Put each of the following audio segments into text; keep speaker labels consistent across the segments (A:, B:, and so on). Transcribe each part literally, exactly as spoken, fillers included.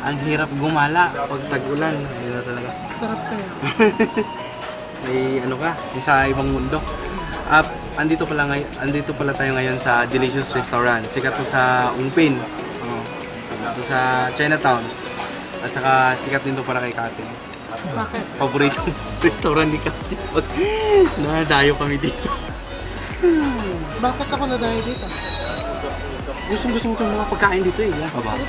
A: ang hirap gumala pag tag-ulan. Hindi na talaga.
B: Sarap kaya.
A: May ano ka, sa ibang mundo. At uh, andito pala ngay andito pala tayo ngayon sa Delicious Restaurant. Sikat to sa Ungpin. Oh. Dito sa Chinatown. At saka sikat din to para kay Kate.
B: Bakit?
A: Paboritong restaurant ni Kate. Nadayo kami dito.
B: Bakit ako nadayo dito?
A: Gustong gusto mo itong mga pagkain dito eh. Yan pa ba?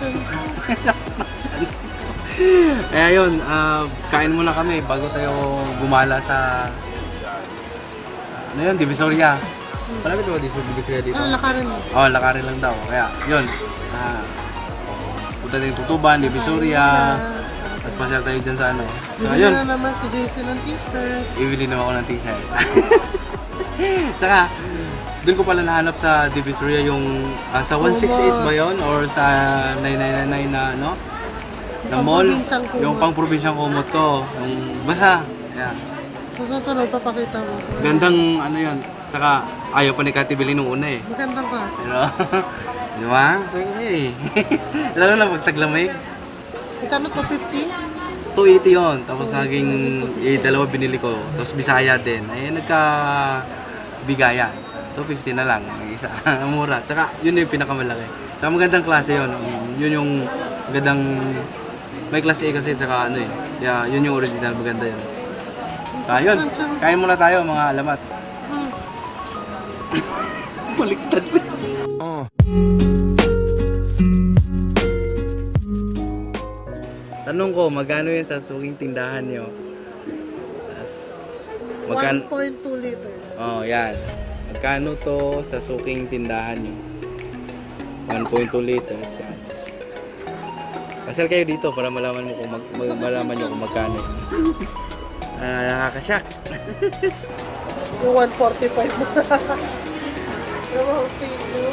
A: Kaya yun, uh, kain muna kami bago tayo gumala sa, sa ano yun, Divisoria. Malapit ba Divisoria dito?
B: Ah, lakarin lang.
A: Oo, oh, lakarin lang daw. Kaya yun, uh, punta tayong Tutuban, Divisoria. Tapos pasyal tayo dyan sa ano. So,
B: bili
A: ayun.
B: na naman si Jason ng t-shirt.
A: Ibili naman ako ng t-shirt. Tsaka, doon ko pala nahanap sa Divisoria yung uh, sa one sixty-eight ba yun? Or sa nine nine nine na ano? Na mall, yung pang probinsyang kumot ko, yung basa. Yeah.
B: Sa susunod, papakita mo.
A: Gandang ano yun, saka ayaw pa ni Kati bili nung una eh.
B: Magandang klase.
A: Pero, di ba? So, eh. Lalo na pag taglamig.
B: Magkano to, fifty?
A: two eighty yun, tapos naging eh, dalawa binili ko, tapos Bisaya din. Ay, nagka bigaya. two fifty na lang, ang isa. Mura. Tsaka, yun yung pinakamalaki. Tsaka magandang klase yun. Yun yung magandang may klase A kasi, tsaka ano eh. Yeah, yun yung original, maganda yun. Ah, yun. Kain muna tayo, mga alamat.
B: Hmm.
A: Baliktad pa.
C: Oh.
A: Tanong ko, magkano yun sa suking tindahan nyo?
B: one point two liters.
A: Oh, yan. Magkano to sa suking tindahan nyo? one point two liters. Yan. Pasal kayo dito para malaman mo kung mag, mag malaman nyo kung magkano. Ah, nakakasyak.
B: Yung one forty-five mo na. Ewan, thank you.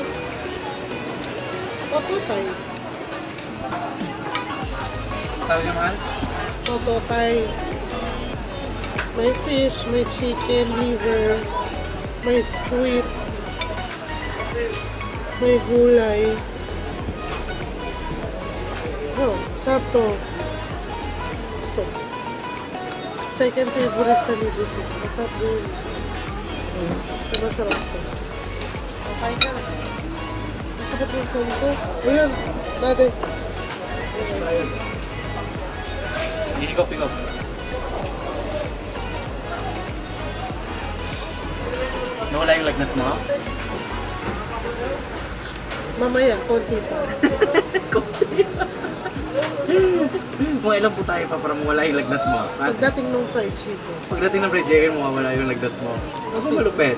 B: Tototay.
A: Tawag niya mahal?
B: Tototay. May fish, may chicken, liver, may sweet, may gulay. Oh, sarap to. Ito. Second favorite sa libo ko. Masarap din. Ito masarap to. Okay ka. Masarap yung son ko. Ayan, dati.
A: Higop, higop. Nawala yung lagnat mo?
B: Mamaya, konti pa.
A: Konti pa. Mga ilan po tayo pa para mawala yung lagnat mo?
B: Pagdating nung fried chicken.
A: Pagdating ng fried chicken, mawawala yung lagnat mo. Ako malupet.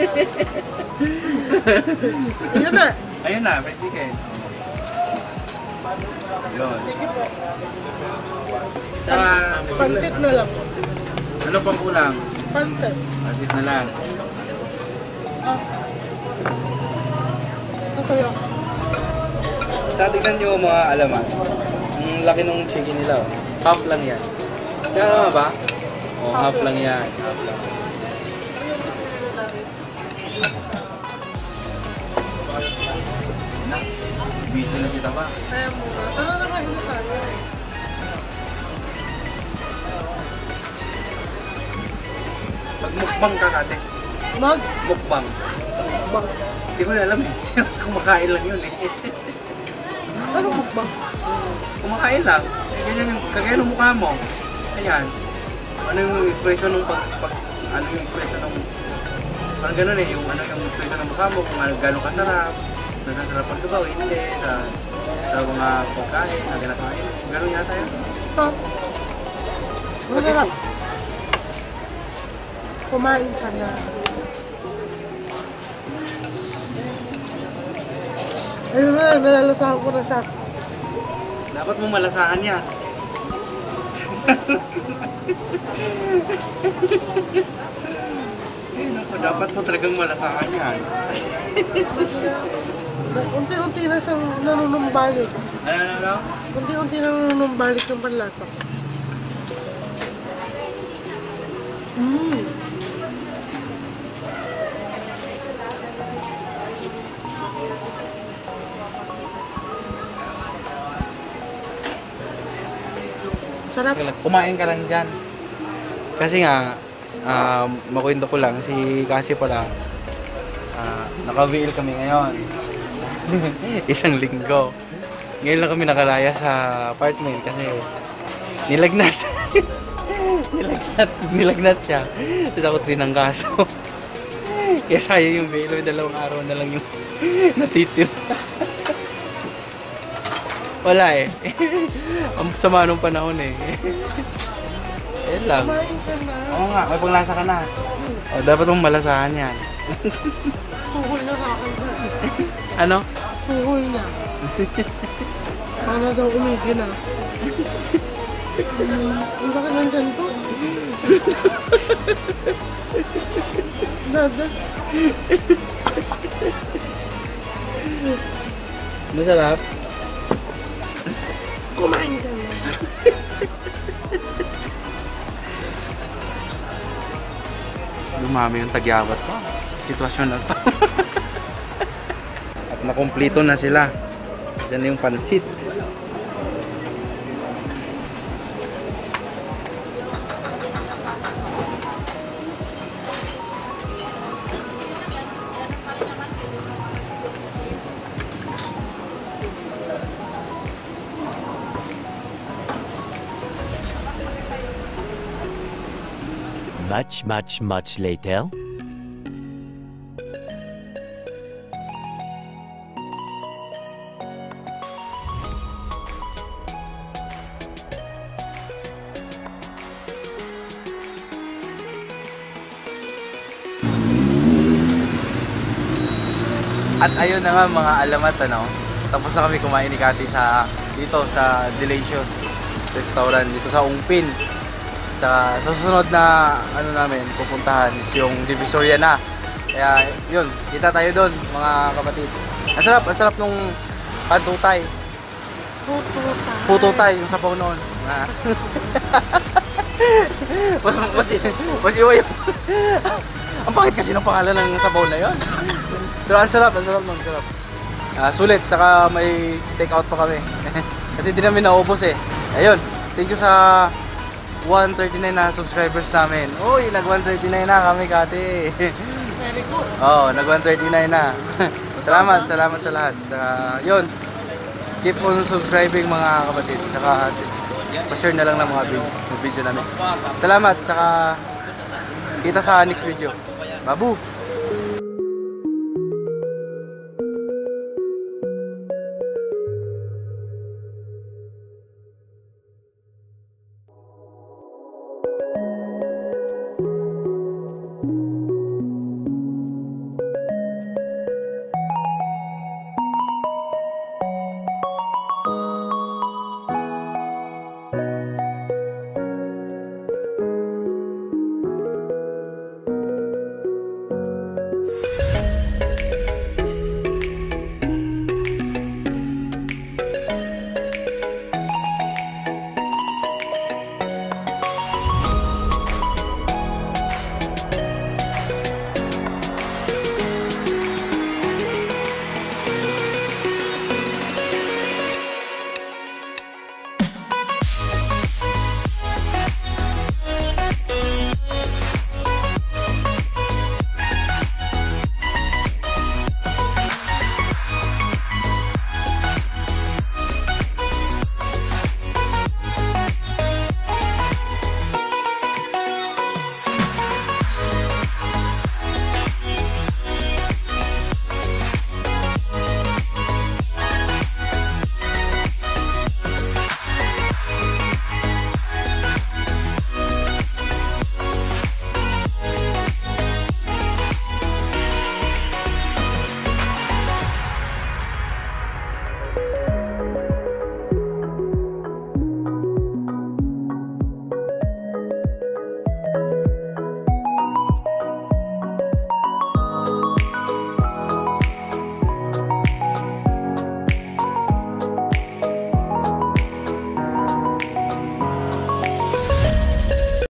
B: Ayun na.
A: Ayun na, fried chicken. Yun.
B: Sige po.
A: Saka,
B: Pansit na lang.
A: ano pang kulang?
B: Pansit.
A: Pansit na lang.
B: Ah. Ito sa'yo.
A: Tsaka tignan nyo mga alaman. Ang laki ng chicken nila. Oh. Half lang yan. Kaya tama ba? Oh, half, half lang yan. Half lang. Na, busy na si Taba.
B: Kaya muna. Tara na kain na tayo.
A: Magmukbang ka, Kate.
B: Mag?
A: Mukbang.
B: Mukbang.
A: Hindi ko na alam eh. Kasi kumakain lang yun eh.
B: Ano mukbang?
A: Kumakain lang. Eh, ganyan yung, kagaya ng mukha mo. Ayan. Ano yung expression ng pag, pag ano yung expression ng, parang gano'n eh, yung ano yung expression ng mukha mo, kung ano, gano'ng kasarap, nasasarapan ka ba o hindi, sa, sa mga pagkain na kinakain. Gano'n yata yun.
B: Ito. Masarap. Kumain ka na. Ayun na, nalalasahan ko na siya.
A: Dapat mo malasahan yan. Eh, naku, dapat mo talagang malasahan yan.
B: Unti-unti na siyang nanunumbalik.
A: Ano, ano, ano?
B: Unti-unti na nanunumbalik yung panlasa. Mmm. Sarap.
A: Kumain ka lang dyan. Kasi nga, uh, makwento ko lang, si Cassie pala, uh, naka-V L kami ngayon. Isang linggo. Ngayon lang kami nakalaya sa apartment kasi nilagnat. nilagnat, nilagnat siya. Tapos ako trinanggaso. Kaya sayang yung V L, dalawang araw na lang yung natitira. Wala eh. Ang sama nung panahon eh. Yan lang.
B: Kumain ka na.
A: Oo nga, may panglasa ka na. O, dapat mong malasahan yan.
B: Tuhol na sa akin.
A: Ano?
B: Tuhol na. Sana daw umigi na. Hmm, ang laki ng dyan to. Dada.
A: Masarap?
B: Kumain ka na.
A: Dumami yung tagyawat ko. Sitwasyon na to. At nakumplito na sila. Diyan yung pansit.
C: Much, much, much later.
A: At ayun na nga mga alamat, ano, tapos na kami kumain ni Cathy sa dito sa Delicious Restaurant dito sa Ungpin. Tsaka sa susunod na ano namin pupuntahan is yung Divisoria na. Kaya yun, kita tayo doon mga kapatid. Ang sarap, ang sarap nung pantutay.
B: Pututay.
A: Pututay yung sabaw noon. Ah. mas mas mas iwa yung ang bakit kasi ng pangalan ng sabaw na yon. Pero ang sarap, ang sarap, ang sarap. Ah, sulit, saka may take out pa kami. Kasi di namin naubos eh. Ayun, thank you sa one thirty-nine na subscribers namin. Uy, nag one thirty-nine na kami, Kati.
B: Very good.
A: Oh, nag one thirty-nine na. Salamat, salamat sa lahat. Saka, yun, keep on subscribing mga kapatid. Saka, pa-share na lang ng mga video, video namin. Salamat, saka kita sa next video. Babu!